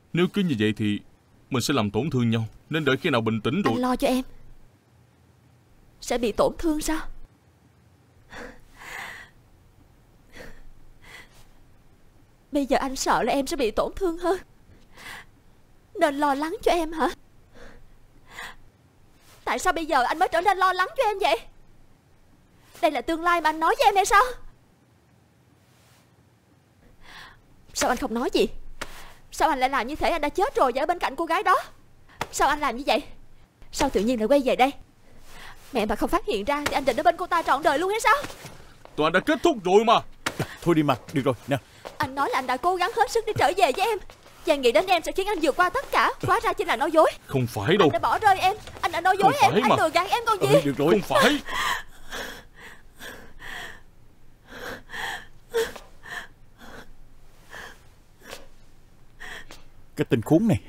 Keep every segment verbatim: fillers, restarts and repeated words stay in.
Nếu cứ như vậy thì mình sẽ làm tổn thương nhau. Nên đợi khi nào bình tĩnh rồi. Anh lo cho em sẽ bị tổn thương sao? Bây giờ anh sợ là em sẽ bị tổn thương hơn, nên lo lắng cho em hả? Tại sao bây giờ anh mới trở nên lo lắng cho em vậy? Đây là tương lai mà anh nói với em hay sao? Sao anh không nói gì? Sao anh lại làm như thể anh đã chết rồi và ở bên cạnh cô gái đó? Sao anh làm như vậy? Sao tự nhiên lại quay về đây? Mẹ mà không phát hiện ra thì anh định ở bên cô ta trọn đời luôn hay sao? Tụi anh đã kết thúc rồi mà. Thôi đi mà, được rồi nè. Anh nói là anh đã cố gắng hết sức để trở về với em, và nghĩ đến em sẽ khiến anh vượt qua tất cả. Hóa ra chỉ là nói dối. Không phải đâu. Anh đã bỏ rơi em. Anh đã nói dối em. Anh lừa gạt em còn gì. Ừ, được rồi. Không phải. Cái tên khốn này.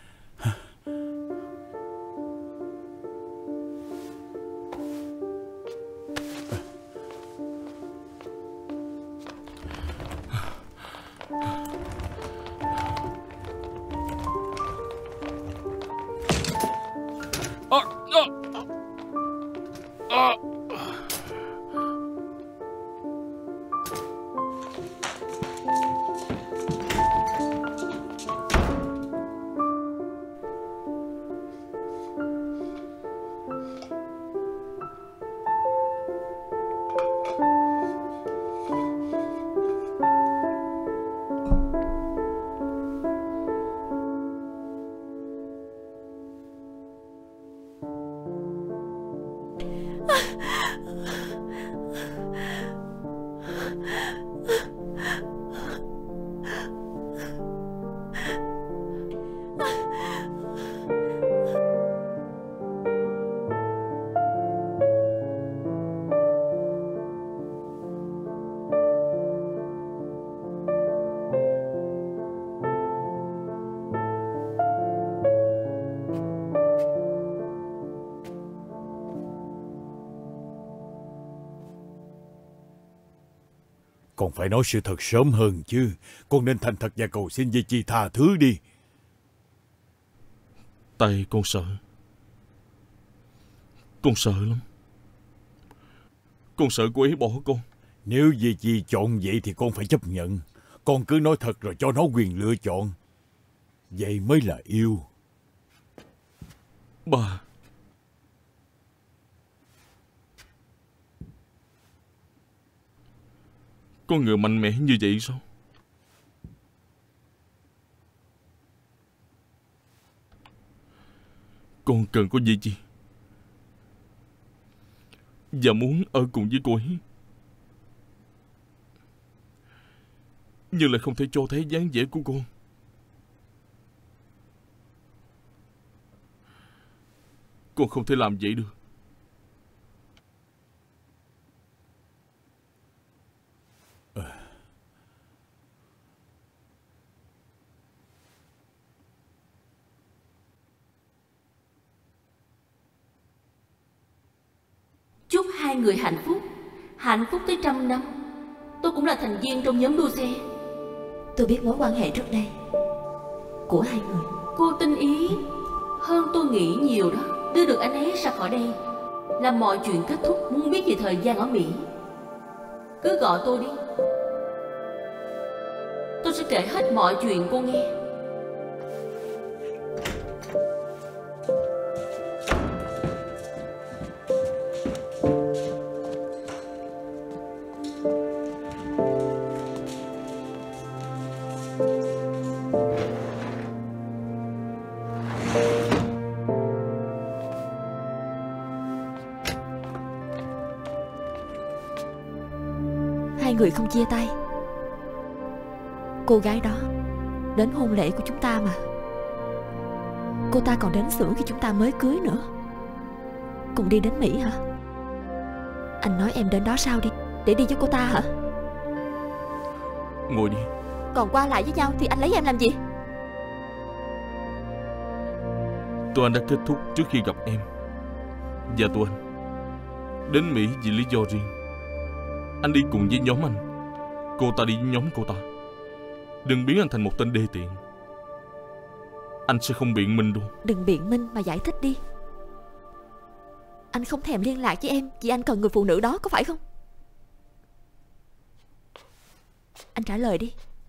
Con phải nói sự thật sớm hơn chứ. Con nên thành thật và cầu xin Di Chi tha thứ đi. Tại con sợ. Con sợ lắm. Con sợ cô ấy bỏ con. Nếu Di Chi chọn vậy thì con phải chấp nhận. Con cứ nói thật rồi cho nó quyền lựa chọn. Vậy mới là yêu. Bà. Con người mạnh mẽ như vậy sao? Con cần có gì chi? Và muốn ở cùng với cô ấy, nhưng lại không thể cho thấy dáng vẻ của con. Con không thể làm vậy được. Chúc hai người hạnh phúc. Hạnh phúc tới trăm năm. Tôi cũng là thành viên trong nhóm đua xe. Tôi biết mối quan hệ trước đây của hai người. Cô tinh ý hơn tôi nghĩ nhiều đó. Đưa được anh ấy ra khỏi đây, làm mọi chuyện kết thúc. Muốn biết về thời gian ở Mỹ, cứ gọi tôi đi. Tôi sẽ kể hết mọi chuyện cô nghe. Hai người không chia tay. Cô gái đó đến hôn lễ của chúng ta mà. Cô ta còn đến xưởng khi chúng ta mới cưới nữa. Cùng đi đến Mỹ hả? Anh nói em đến đó sao đi? Để đi với cô ta hả? Ngồi đi. Còn qua lại với nhau thì anh lấy em làm gì? Tụi anh đã kết thúc trước khi gặp em. Và tụi anh đến Mỹ vì lý do riêng. Anh đi cùng với nhóm anh, cô ta đi với nhóm cô ta. Đừng biến anh thành một tên đê tiện. Anh sẽ không biện minh đâu. Đừng biện minh mà giải thích đi. Anh không thèm liên lạc với em vì anh cần người phụ nữ đó, có phải không? Anh trả lời đi.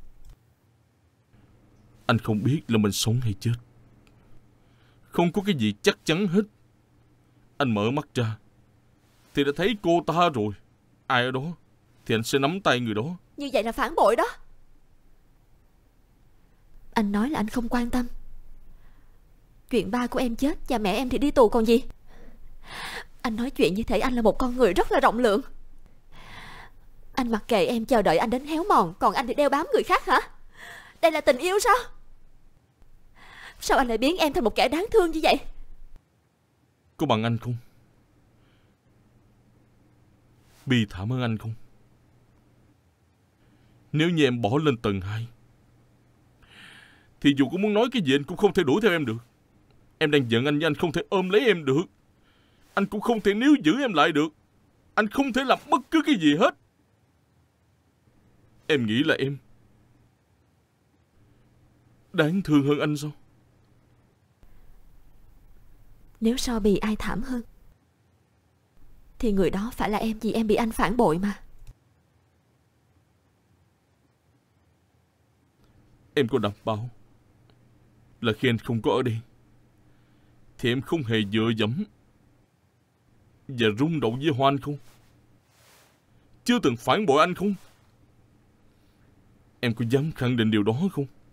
Anh không biết là mình sống hay chết. Không có cái gì chắc chắn hết. Anh mở mắt ra thì đã thấy cô ta rồi. Ai ở đó thì anh sẽ nắm tay người đó. Như vậy là phản bội đó. Anh nói là anh không quan tâm. Chuyện ba của em chết và mẹ em thì đi tù còn gì. Anh nói chuyện như thể anh là một con người rất là rộng lượng. Anh mặc kệ em chờ đợi anh đến héo mòn, còn anh thì đeo bám người khác hả? Đây là tình yêu sao? Sao anh lại biến em thành một kẻ đáng thương như vậy? Có bằng anh không? Bi thảm hơn anh không? Nếu như em bỏ lên tầng hai thì dù có muốn nói cái gì anh cũng không thể đuổi theo em được. Em đang giận anh nhưng anh không thể ôm lấy em được. Anh cũng không thể níu giữ em lại được. Anh không thể làm bất cứ cái gì hết. Em nghĩ là em đáng thương hơn anh sao? Nếu so bì ai thảm hơn thì người đó phải là em, vì em bị anh phản bội mà. Em có đảm bảo là khi anh không có ở đây thì em không hề dựa dẫm và rung động với Hoan không? Chưa từng phản bội anh không? Em có dám khẳng định điều đó không?